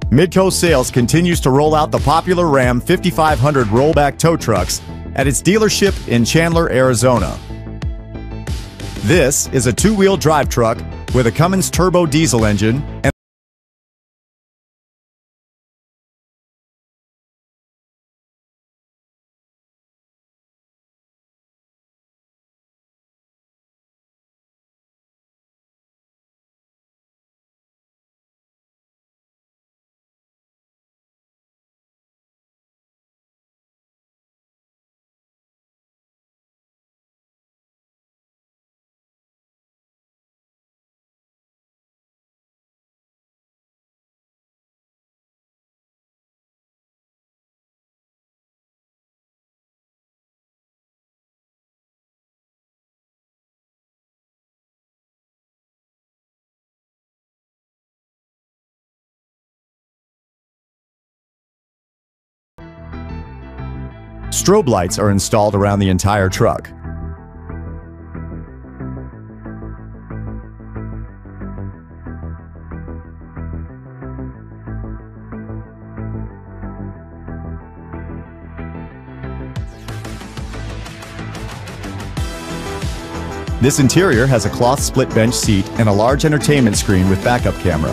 Midco Sales continues to roll out the popular Ram 5500 rollback tow trucks at its dealership in Chandler, Arizona. This is a two-wheel drive truck with a Cummins turbo diesel engine and strobe lights are installed around the entire truck. This interior has a cloth split bench seat and a large entertainment screen with backup camera.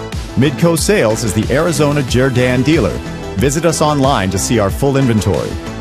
Midco Sales is the Arizona Jerr-Dan dealer. Visit us online to see our full inventory.